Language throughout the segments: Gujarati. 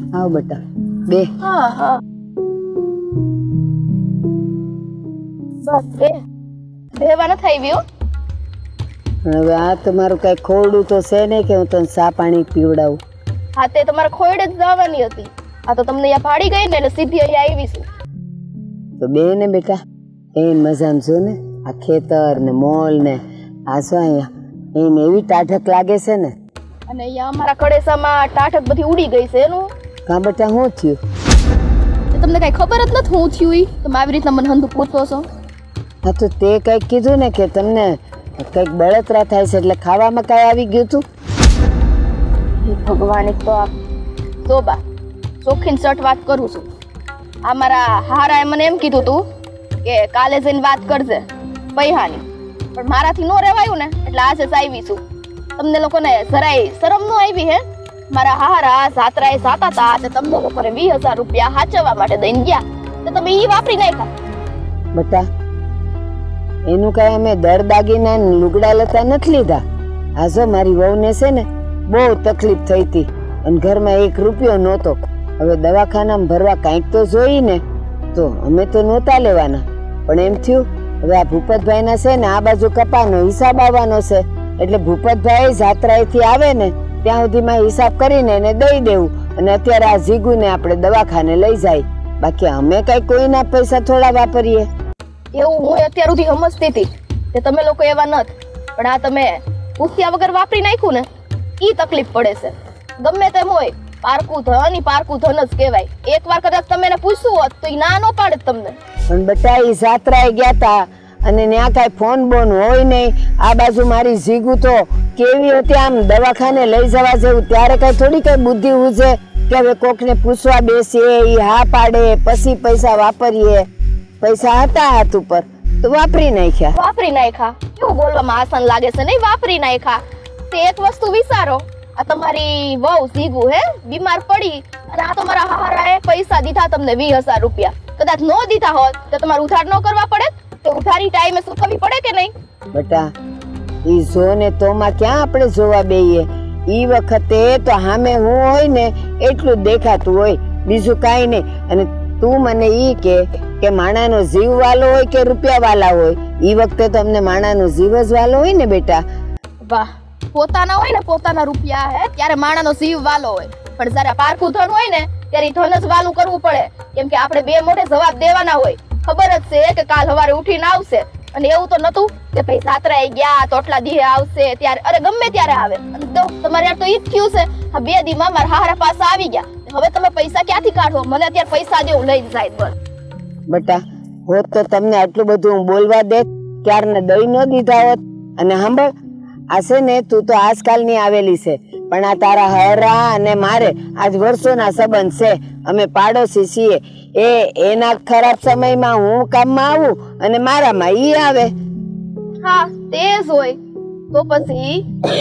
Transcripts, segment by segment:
આવ બેટા બે. હા હા બસ બેવા ન થઈ ગયો. હવે આ તમારું કઈ ખોડું તો છે ને કે હું તને ચા પાણી પીવડાવું? હા તે તમારે ખોડે જ જવાની હતી. આ તો તમને અહીંયા ભાડી ગઈ ને એટલે સીધી અહીંયા આવીશું. તો બે ને બેટા એ મજામાં છો ને? આ ખેતર ને મોલ ને આ શું અહીંયા એને એવી ટાઢક લાગે છે ને. અને અહીંયા અમારા કડેસામાં ટાઢક બધી ઉડી ગઈ છે એનું. કાં બેટા શું થયું? તમને કઈ ખબર જ નથી હું થયું. તમે આવી રીતના મને હંધું પૂછો છો. હા તો તે કઈક કીધું ને કે તમને કઈક બળતરા થાય છે એટલે ખાવામાં કઈ આવી ગયું તું? ભગવાન એક તો સોબા ચોખ્ખી સટ વાત કરું છું. આ મારા હારાએ મને એમ કીધું તું કે કાલે જઈને વાત કરજે પૈહાની, પણ મારાથી નો રહેવાયું ને એટલે આજે જ આવી છું. તમને લોકોને જરાય શરમ નો આવી હે? મારા હારા સાતરાએ સાતા હતા તે તમને લોકોને 20,000 રૂપિયા હાચવવા માટે દઈને ગયા તો તમે ઈ વાપરી નાખ્યા. બેટા એનું કઈ અમે દર દાગીના લુગડા લતા નથી લીધા. આ જો મારી વહુને છે ને બહુ તકલીફ થઈ હતી અને ઘરમાં 1 રૂપિયો નહોતો. હવે દવાખાનામાં ભરવા કાંઈક તો જોઈ ને તો અમે તો નહોતા લેવાના, પણ એમ થયું હવે આ ભૂપતભાઈના છે ને આ બાજુ કપાનો હિસાબ આવવાનો છે એટલે ભૂપતભાઈ જાત્રાએથી આવે ને ત્યાં સુધીમાં હિસાબ કરીને એને દઈ દેવું અને અત્યારે આ જીગુને આપણે દવાખાને લઈ જાય. બાકી અમે કઈ કોઈના પૈસા થોડા વાપરીએ. એવું હું અત્યાર સુધી સમજતી હતી કે તમે લોકો એવા નથી, પણ આ તમે પૂછ્યા વગર વાપરી નાખ્યું ને ઈ તકલીફ પડે છે. ગમે તેમ હોય પારકું ધન ઈ પારકું ધન જ કહેવાય. એકવાર કદાચ તમે એને પૂછ્યું હોત તો ઈ ના નો પાડે તમને. પણ બેટા ઈ જાત્રાએ ગયા તા અને ત્યાં કાંઈ ફોન બોન હોય નહીં. આ બાજુ મારી જીગુ તો કેવી હતી આમ દવાખાને લઈ જવા જેવું, ત્યારે કઈ થોડી કઈ બુદ્ધિ ઉજે કે હવે કોકને પૂછવા બેસીએ ઈ હા પાડે પછી પૈસા વાપરીએ. પૈસા હતા હાથ ઉપર તો વાપરી નાખ્યા. વાપરી નાખ્યા કેવું બોલવામાં આસાન લાગે છે નહીં? વાપરી નાખ્યા. તે એક વસ્તુ વિચારો, આ તમારી વહુ જીગુ હે બીમાર પડી અને આ તમારા હારાએ પૈસા દીધા તમને 20,000 રૂપિયા. કદાચ નો દીધા હોત તો તમારે ઉધાર ન કરવા પડે તો ઉધારી ટાઈમે ચૂકવવી પડે કે નહીં? બેટા ઈ જો ને તોમાં ક્યાં આપણે જોવા બેઈએ. ઈ વખતે તો સામે હું હોય ને એટલું જ દેખાતું હોય, બીજું કાંઈ નહીં. અને તું મને ઈ કે માણાનો જીવ વાલો હોય કે રૂપિયા વાલા હોય? ઈ વખતે તો અમને માણાનો જીવ જ વાલો હોય ને બેટા. વાહ, પોતાના હોય ને પોતાના રૂપિયા હે ત્યારે માણાનો જીવ વાલો હોય, પણ જયારે પારકું ધન હોય ને ત્યારે ધન જ વાલું કરવું પડે. કેમ કે આપણે બે મોઢે જવાબ દેવાના હોય. ખબર જ છે કે કાલ સવારે ઉઠીને આવશે, અને એવું તો નતું કે ભાઈ જાત્રાએ ગયા તો આટલા દીહે આવશે ત્યારે, અરે ગમે ત્યારે આવે. તમારે યાર તો ઈ જ થયું છે. આ 2 દીમાં મારા હારા પાસે આવી ગયા, હવે તમે પૈસા ક્યાંથી કાઢો? મને અત્યારે પૈસા દેવું લઈ જાય બસ. બેટા હોત તો તમને આટલું બધું હું બોલવા દે ક્યારને દઈ ન દીધા હોત. અને સાંભળ આ છે ને તું તો આજકાલની આવેલી છે, પણ આ તારા હરા અને મારે આજ વર્ષોના સંબંધ છે. અમે પાડોશી છીએ. એના ખરાબ સમયમાં હું કામમાં આવું અને મારામાં ઈ આવે. હા તે જ હોય. તો પછી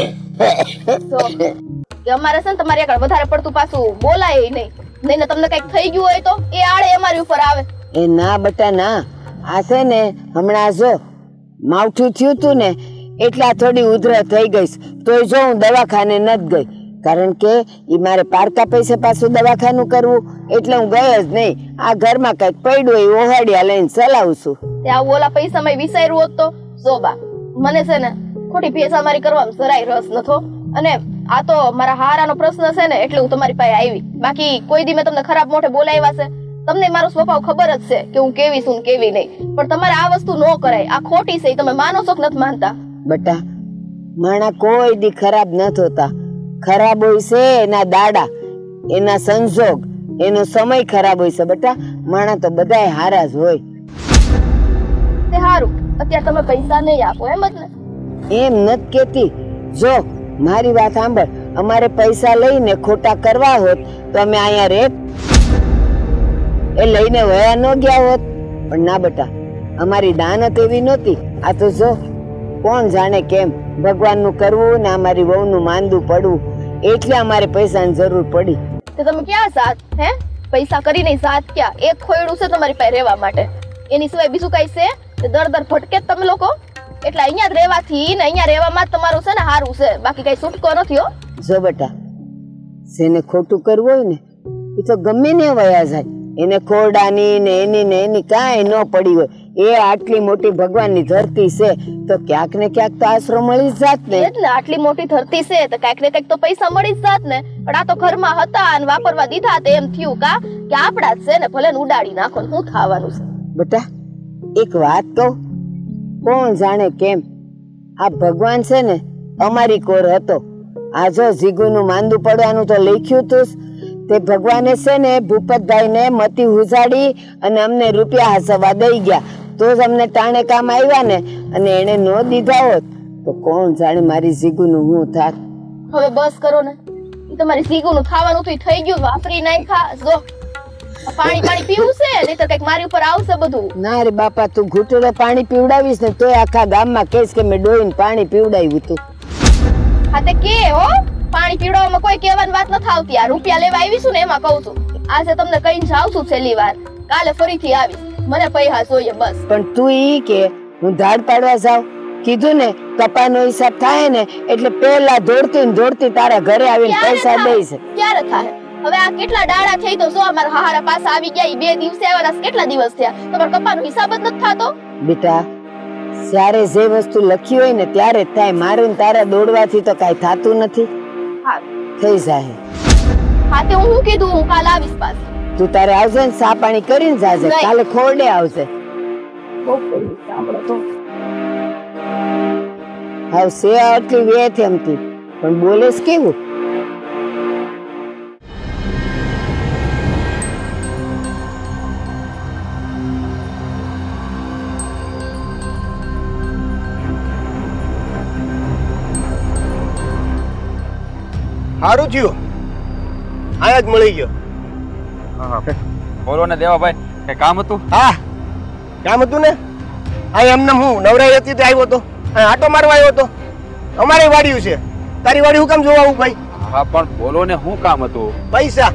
કે અમારે છે ને તમારી આગળ વધારે પડતું પાછું બોલાય નહીં ને તમને કઈક થઈ ગયું હોય તો એ આડે અમારી ઉપર આવે. એ ના બેટા ના, આ છે ને હમણાં જો માવઠું થયું તું ને એટલા થોડી ઉધરસ થઈ ગઈ, તોય જો હું દવાખાને નથી ગઈ. કારણ કે ઈ મારે પારકા પૈસે પાછું દવાખાનું કરવું એટલે હું ગઈ જ નહીં. આ ઘરમાં કઈક પડ્યું હોય ઓહાડિયા લઈને ચલાવું છું. ત્યાં ઓલા પૈસા મેં વિચાર્યું હોત તો સોબા મને છે ને ખોટી ભેસામારી કરવામાં જરાય રસ નતો. અને આ તો મારા હારાનો પ્રશ્ન છે ને એટલે હું તમારી પાસે આવી. બાકી કોઈ દી મેં તમને ખરાબ મોઢે બોલાવ્યા છે? તમને મારો સ્વભાવ ખબર જ છે કે હું કેવી છું કેવી નહીં, પણ તમારે આ વસ્તુ ન કરાય. આ ખોટી છે. તમે માનો છો કે નથી માનતા? બેટા માણા કોઈ દી ખરાબ નથી હોતા. ખરાબ હોય છે એના દાડા, એના સંજોગ, એનો સમય ખરાબ હોય છે. બેટા માણા તો બધાય હારા જ હોય. તે હારું અત્યારે તમે પૈસા નહીં આપો એમ જ ને? એમ નથી કેતી. જો મારી વાત સાંભળ, અમારે પૈસા લઈને ખોટા કરવા હોત તો અમે અહીંયા રેત એ લઈને વયા ન ગયા હોત. પણ ના બેટા અમારી દાનત એવી નહોતી. આ તો જો કોણ જાણે કેમ ભગવાનનું કરવું ને અમારી વહુનું માંદું પડવું એટલે અમારે પૈસાની જરૂર પડી. તો તમે ક્યાં સાથ હે? પૈસા કરી નહીં સાથ ક્યાં? એક ખોયડું છે તમારી પાસે રહેવા માટે, એની સિવાય બીજું કઈ છે? દર ભટકે તમે લોકો. એટલે અહીંયા જ રહેવાથી ને અહીંયા રહેવામાં જ તમારું છે ને સારું છે, બાકી કઈ છૂટકો નથી હો. જો બેટા જેને ખોટું કરવું હોય ને એ તો ગમે ને વયા જાય, એને ખોરડાની ને એની કાંઈ ન પડી હોય. એ આટલી મોટી ભગવાનની ધરતી છે તો ક્યાંક ને ક્યાંક તો આશરો મળી જ જાત ને. એટલે આટલી મોટી ધરતી છે તો ક્યાંક ને ક્યાંક તો પૈસા મળી જ જાત ને. પણ આ તો ઘરમાં હતા અને વાપરવા દીધા તો એમ થયું કે આપડા જ છે ને, ભલે ને ઉડાડી નાખો ને શું થવાનું છે. બેટા એક વાત કહું, કોણ જાણે કેમ આ ભગવાન છે ને અમારી કોર હતો. આ જો જીગુનું માંદું પડવાનું તો લખ્યું તું, તે ભગવાને છે ને ભૂપતભાઈ ને મતી ઉજાડી અને અમને રૂપિયા હાસવા દઈ ગયા, તો જ અમને ટાણે કામ આવ્યા ને. અને એને નો દીધા હોત તો કોણ જાણે મારી જીગુનું હું થાત. હવે બસ કરો ને, એ તમારી જીગુનું ખાવાનું તો થઈ ગયું, વાપરી નાખ્યા. જો પાણી પીવું છે નહીં તો કઈક મારી ઉપર આવશે બધું. ના રે બાપા, તું ઘૂંટડે પાણી પીવડાવીશ ને તોય આખા ગામમાં કહીશ કે મેં ડોહીને પાણી પીવડાવ્યું તું. હા તે કે હો, પાણી પીવડાવવામાં કોઈ કહેવાની વાત નથી આવતી. આ રૂપિયા લેવા આવી છું ને એમાં કહું છું. આજે તમને કહીને જાઉં છું છેલ્લી વાર, કાલે ફરીથી આવીશ, મને પૈસા જોઈએ બસ. પણ તું ઈ કે હું ધાડ પાડવા જાઉં, કીધું ને કપાનો હિસાબ થાય ને એટલે પેલા દોડતી તારા ઘરે આવીને પૈસા દઈશ. ક્યારે થાય? હવે આ કેટલા ડાળા થઈ તો જો અમારા હારા પાસે આવી ગયા. 2 દિવસે આવ્યા, કેટલા દિવસ થયા, તમારો કપાનો હિસાબ જ નથી થતો. બેટા જ્યારે જે વસ્તુ લખી હોય ને ત્યારે જ થાય. મારું તારા દોડવાથી તો કાઈ થાતું નથી. હા થઈ જાય. હા તે હું કીધું હું કાલ આવીશ પાછી. તું તારે આવજે ને સા પાણી કરીને જાજે, કાલે ખોરડે આવશે. હાવ સે આટલી વેથ એમથી પણ બોલેસ કેવું. સારું થયું આયા જ મળી ગયો. બોલો ને દેવાભાઈ, કઈ કામ હતું? હા કામ હતું ને. આ એમને હું નવરાઈ હતી તે આવ્યો હતો, આટો મારવા આવ્યો હતો. અમારે વાડિયું છે, તારી વાડી હું કામ જોવા આવું ભાઈ? હા પણ બોલો ને શું કામ હતું? પૈસા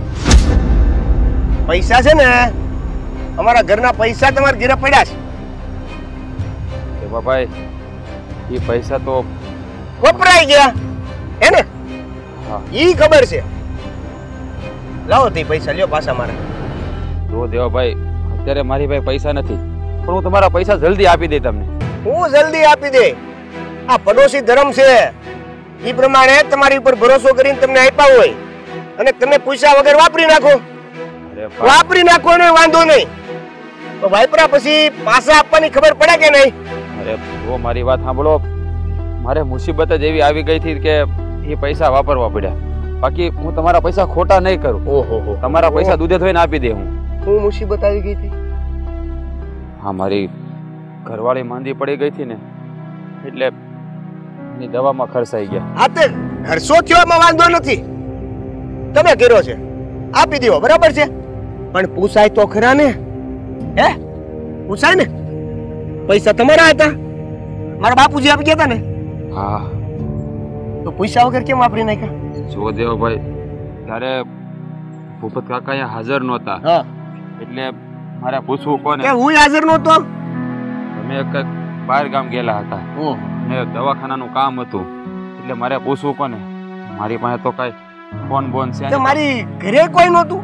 છે ને, અમારા ઘરના પૈસા તમારા ઘરે પડ્યા છે. દેવાભાઈ એ પૈસા તો વપરાઈ ગયા હે ને? ઈ ખબર છે. લાવો તે પૈસા લ્યો પાછા મારા. જો દેવાભાઈ અત્યારે મારી પાસે પૈસા નથી, પણ હું તમારા પૈસા જલ્દી આપી દઈ તમને. હું જલ્દી આપી દે. આ પડોશી ધર્મ છે, ઈ પ્રમાણે તમારી ઉપર ભરોસો કરીને તમને આપ્યા હોય અને તમે પૈસા વગર વાપરી નાખો. વાપરી નાખો ને વાંધો નહીં, તો વાપરા પછી પાછા આપવાની ખબર પડે કે નહીં? અરે જો મારી વાત સાંભળો, મારે મુસીબત જ એવી આવી ગઈ હતી કે એ પૈસા વાપરવા પડ્યા. બાકી હું તમારા પૈસા ખોટા નહીં કરું. ઓહો, તમારા પૈસા દૂધે ધોઈને આપી દે. હું મુસીબત આવી ગઈ હતી? હા મારી ઘરવાળી માંદી પડી ગઈ હતી ને, એટલે એની દવામાં ખર્ચાઈ ગયા. હા તે ખર્ચો થયો એમાં વાંધો નથી, તમે કર્યો છે આપી દેવો બરાબર છે. પણ પૂછાય તો ખરા ને? હે પૂછાય ને? પૈસા તમારા હતા, મારા બાપુજી આપી ગયા હતા ને? હા તો પૈસા વગર કેમ વાપરી નાખ્યા? જો દેવભાઈ ત્યારે ભૂપત કાકા અહીંયા હાજર નહોતા, એટલે મારે પૂછવું કોને કે હું હાજર નહોતો? તમે કંઈક બહાર ગામ ગયેલા હતા ને દવાખાનાનું કામ હતું, એટલે મારે પૂછવું કોને? મારી પાસે તો કઈ ફોન બોન છે? મારી ઘરે કોઈ નહોતું.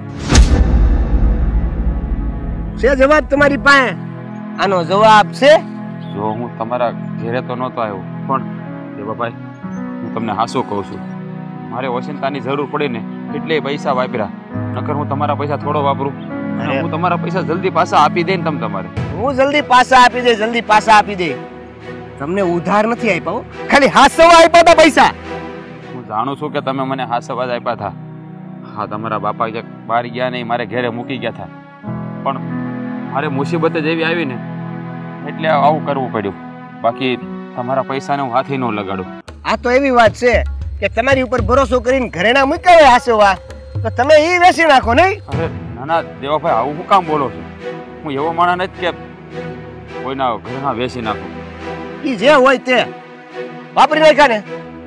છે જવાબ તમારી પાસે? આનો જવાબ છે? જો હું તમારા ઘરે તો નહોતો આવ્યો, પણ દેવાભાઈ હું તમને હાસું કહું છું, મારે ઓશિંતાની જરૂર પડી ને એટલે પૈસા વાપર્યા, નકર હું તમારા પૈસા થોડો વાપરું. હું તમારા પૈસા જલ્દી પાછા આપી દે ને તમે તમારે. હું જલ્દી પાછા આપી દે, જલ્દી પાછા આપી દે. તમને ઉધાર નથી આપ્યા, ખાલી હાસવા આપ્યા હતા પૈસા. હું જાણું છું કે તમે મને હાસવા જ આપ્યા હતા. હા તમારા બાપા બહાર ગયા નહીં, મારે ઘરે મૂકી ગયા હતા, પણ મારે મુસીબત જ એવી આવી ને એટલે આવું કરવું પડ્યું. બાકી તમારા પૈસાને હું હાથી ન લગાડું. આ તો એવી વાત છે કે તમારી ઉપર ભરોસો કરીને ઘરે ના મૂક્યા હોય હાસવા, તો તમે એ વેચી નાખો નહીં? અરે ના ના દેવાભાઈ, આવું શું કામ બોલો છો? હું એવો માણસ નથી કે કોઈના ઘરના વેચી નાખું. ઈ જે હોય તે વાપરી નાખ્યા ને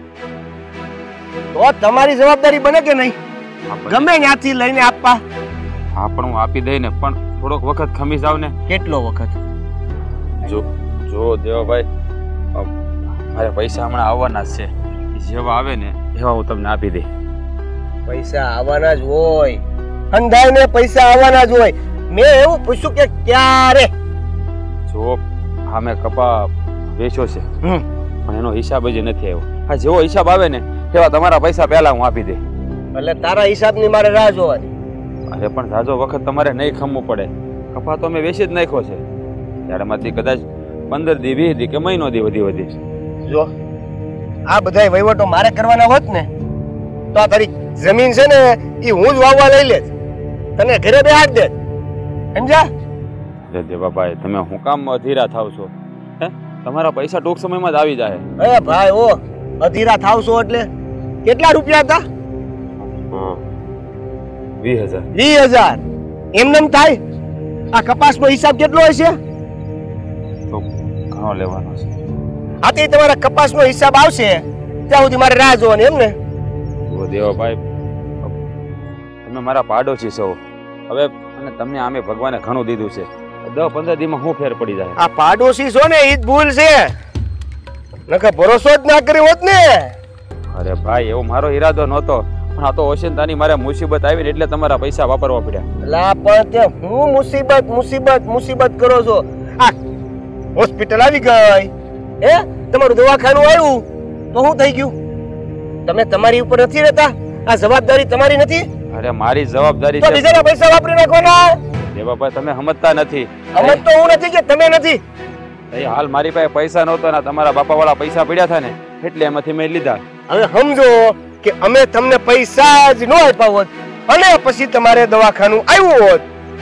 તો તમારી જવાબદારી બને કે નહીં? ગમે ત્યાંથી લઈને આપવા. હા પણ હું આપી દઈ ને, પણ થોડોક વખત ખમી જાવ ને. કેટલો વખત? જો દેવાભાઈ મારે પૈસા હમણાં આવવાના જ છે, જેવા આવે ને એવા હું તમને આપી દઈ. પૈસા આવવાના જ હોય, હંધાઈને પૈસા આવવાના જ હોય. મેં એવું પૂછ્યું કે ક્યારે? જો હા મેં કપા વેચ્યો છે પણ એનો હિસાબ જ નથી આવ્યો. હા જેવો હિસાબ આવે ને એવા તમારા પૈસા પહેલા હું આપી દે. એટલે તારા હિસાબની મારે રાહ જોવાની. અરે પણ જાજો વખત તમારે નહીં ખમવું પડે. કપા તો મેં વેચી જ નાખ્યો છે. ત્યારે માંથી કદાચ 15 દી 20 દી કે મહિનો દી વધી. જો આ બધા વહીવટો મારે કરવાના હોત ને તો આ તારી જમીન છે ને એ હું જ વાવવા લઈ લેત, તને ઘરે બેહાડ દેત. સમજ્યા? અરે દેવાભાઈ તમે હું કામ અધીરા થાવ છો? હે તમારા પૈસા ટૂંક સમયમાં જ આવી જાય. અરે ભાઈ ઓ અધીરા થાવશો એટલે કેટલા રૂપિયા હતા? 20,000. 20,000 એમનેમ થાય? આ કપાસનો હિસાબ કેટલો હશે? તો ઘણો લેવાનો છે. આથી તમારા કપાસનો હિસાબ આવશે ત્યાં સુધી મારે રાહ જોવાની એમ ને? ઓ દેવાભાઈ તમે મારા પાડોશી છો હવે, અને તમને આમે ભગવાને ઘણું દીધું છે. 10-15 દીમાં શું ફેર પડી જાય? આ પાડોશી છો ને ઈ જ ભૂલ છે, નકર ભરોસો જ ના કર્યો હોત ને. અરે ભાઈ એવો મારો ઈરાદો નહોતો, પણ આ તો ઓશિંતાની મારે મુસીબત આવી ને એટલે તમારા પૈસા વાપરવા પડ્યા. લા પણ તે હું મુસીબત કરો છો? આ હોસ્પિટલ આવી ગઈ, હે તમારું દવાખાનું આવ્યું તો શું થઈ ગયું? તમે તમારી ઉપર નથી રહેતા? આ જવાબદારી તમારી નથી? અરે મારી જવાબદારી તો છે. બીજાના પૈસા વાપરી નાખવાના. દેવાભાઈ તમે સમજતા નથી. અમે તો હું નથી કે તમે નથી. એ હાલ મારી પાસે પૈસા નહોતો ને તમારા બાપા વાળા પૈસા પડ્યા હતા ને એટલે એમાંથી મેં લીધા. હવે સમજો કે અમે તમને પૈસા જ ન આપ્યા હોત અને પછી તમારે દવાખાનું આવ્યું હોત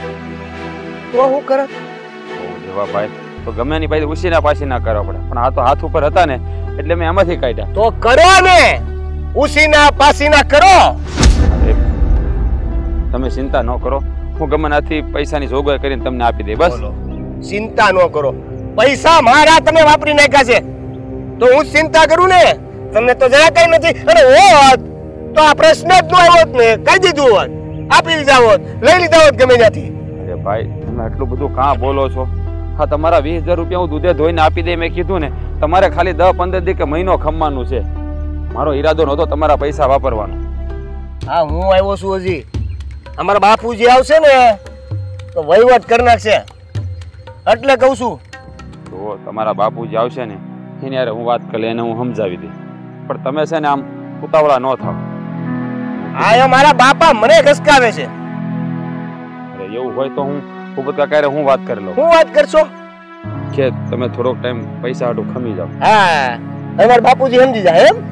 તો શું કરત? દેવાભાઈ તો ગમે એની પાસે ઉસીના પાછી ના કરવા પડે, પણ આ તો હાથ ઉપર હતા ને એટલે મેં એમાંથી કાઢ્યા. તો કરો ને, ઉસીના પાસીના કરો. અરે તમે ચિંતા ન કરો, હું ગમે ત્યાંથી પૈસાની જોગવાઈ કરીને તમને આપી દે. બસ ચિંતા ન કરો, પૈસા મારા તમે વાપરી નાખ્યા છે તો હું ચિંતા કરું ને? તમને તો જરા કઈ નથી. અને હોત તો આ પ્રશ્ન જ ન આવ્યો ને, કહી દીધું હોત, આપી દીધા હોત, લઈ લીધા હોત ગમે ત્યાંથી. અરે ભાઈ તમે આટલું બધું કાં બોલો છો? હા તમારા 20,000 રૂપિયા હું દૂધે ધોઈને આપી દે મેં કીધું ને. તમારે ખાલી 10-15 દી કે મહિનો ખમવાનું છે. મારો ઈરાદો નહોતો તમારા પૈસા વાપરવાનો. હા હું આવ્યો છું હજી. અમારા બાપુજી આવશે ને તો વહીવટ કરી નાખશે એટલે કહું છું. તો તમારા બાપુજી આવશે ને એની યાર હું વાત કરી એને હું સમજાવી દઈ, પણ તમે છે ને આમ ઉતાવળા ન થાવ. આ મારા બાપા મને ઘસકાવે છે. અરે એવું હોય તો હું ભૂપત કાકા હું વાત કરી લઉં. હું વાત કરશો કે તમે થોડોક ટાઈમ પૈસા હાટું ખમી જાઓ. હા અમારા બાપુજી સમજી જાય એમ?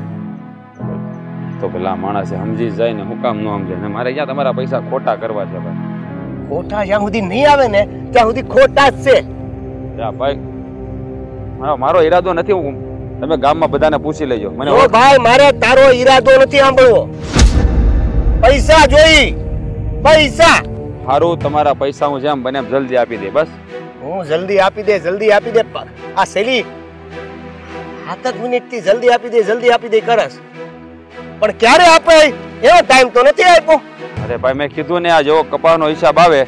તો પેલા માણસે સમજી જાય ને હું કામ ન સમજે ને મારે ક્યાં તમારા પૈસા ખોટા કરવા છે ભાઈ. ખોટા જ્યાં સુધી નહીં આવે ને ત્યાં સુધી ખોટા જ છે. ભાઈ મારો ઈરાદો નથી. હું તમે ગામમાં બધાને પૂછી લેજો. મને ઓ ભાઈ મારે તારો ઈરાદો નથી સાંભળવો. પૈસા જોઈ, પૈસા. સારું તમારા પૈસા હું જેમ બને એમ જલ્દી આપી દે. બસ હું જલ્દી આપી દે, જલ્દી આપી દે. આ શૈલી 7 મિનિટથી જલ્દી આપી દે કરસ, પણ ક્યારે આપે એવો ટાઈમ તો નથી આપ્યો. અરે ભાઈ મેં કીધું ને આ જેવો કપાસનો હિસાબ આવે.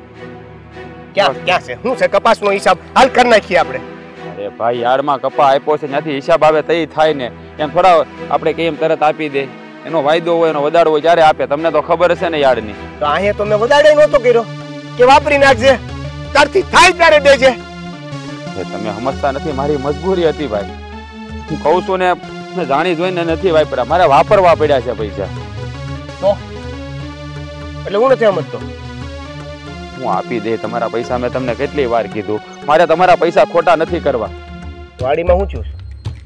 ક્યાં છે? શું છે કપાસનો હિસાબ? હાલ કરી નાખીએ આપણે. અરે ભાઈ યારમાં કપા આપ્યો છે ત્યાંથી હિસાબ આવે તઈ થાય ને. એમ થોડા આપણે કેમ તરત આપી દે? એનો વાયદો હોય, એનો વધારો હોય ત્યારે આપે. તમને તો ખબર હશે ને યાર્ડની. તો અહીંયા તો મેં વધારે નહોતો કર્યો કે વાપરી નાખજે, તારથી થાય ત્યારે દેજે. તમે સમજતા નથી, મારી મજબૂરી હતી ભાઈ. હું કહું છું ને મેં જાણી જોઈને નથી વાપર્યા, મારે વાપરવા પડ્યા છે પૈસા. તો એટલે હું નથી સમજતો. હું આપી દે તમારા પૈસા. મેં તમને કેટલી વાર કીધું મારે તમારા પૈસા ખોટા નથી કરવા. વાડીમાં હું છું?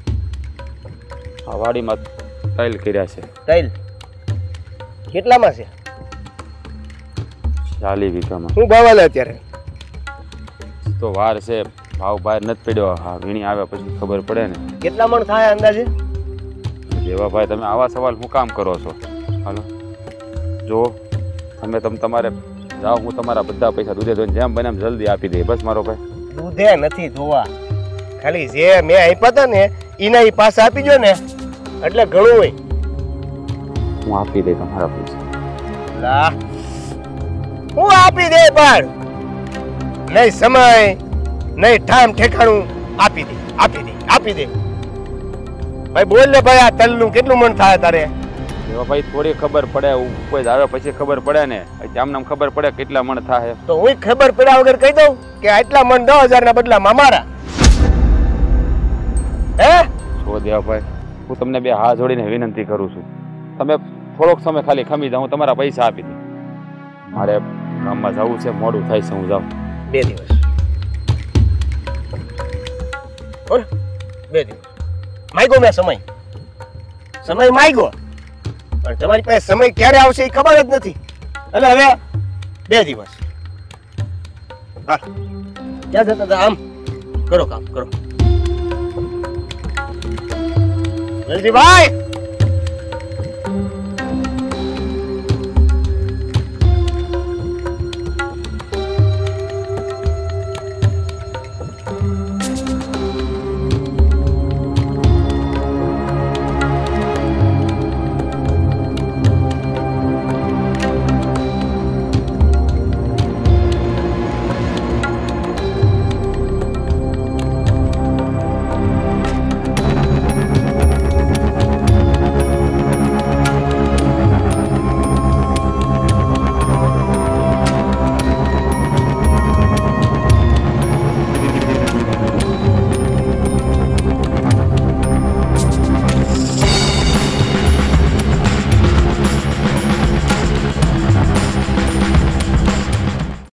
આ વાડીમાં તૈલ કર્યા છે. તૈલ કેટલામાં છે? 40 વીઘામાં. શું ભાવ આલે અત્યારે? તો વાર છે, ભાવ બહાર નથી પડ્યો. હા વીણી આવે પછી ખબર પડે ને. કેટલા મણ થાય અંદાજે? દેવાભાઈ તમે આવા સવાલ શું કામ કરો છો? હાલો જો તમારે જાઓ, હું તમારા બધા પૈસા દૂધે ધોઈને જેમ બને એમ જલ્દી આપી દે. બસ મારો ભાઈ. દૂધે નથી ધોવા, ખાલી જે મેં આપ્યા હતા ને એના ઈ પાછા આપી જો ને એટલે ઘણું હોય. હું આપી દે તમારા પૈસા. લા હું આપી દે પણ નહીં સમય નહીં ઠામ ઠેકાણું. આપી દે. ભાઈ બોલ ને ભાઈ, આ તલનું કેટલું મણ થાય તારે? ભાઈ થોડી ખબર પડે, કોઈ આવે પછી ખબર પડે ને. આમને ખબર પડે કેટલા મણ થાય તો હું ખબર પડ્યા વગર કહી દઉં કે આટલા મણ 10,000 ના બદલામાં અમારા. હે છો દેવાભાઈ, હું તમને બે હાથ જોડીને વિનંતી કરું છું, તમે થોડોક સમય ખાલી ખમી જાઓ, હું તમારા પૈસા આપી દઉં. મારે ગામમાં જવું છે, મોડું થાય છે, હું જાઉં. 2 દિવસ. બોલ 2 દિવસ માગ્યો મેં સમય માગ્યો, પણ તમારી પાસે સમય ક્યારે આવશે એ ખબર જ નથી. એટલે હવે 2 દિવસ. હા ક્યાં જતા હતા? આમ કરો, કામ કરો. વેલજીભાઈ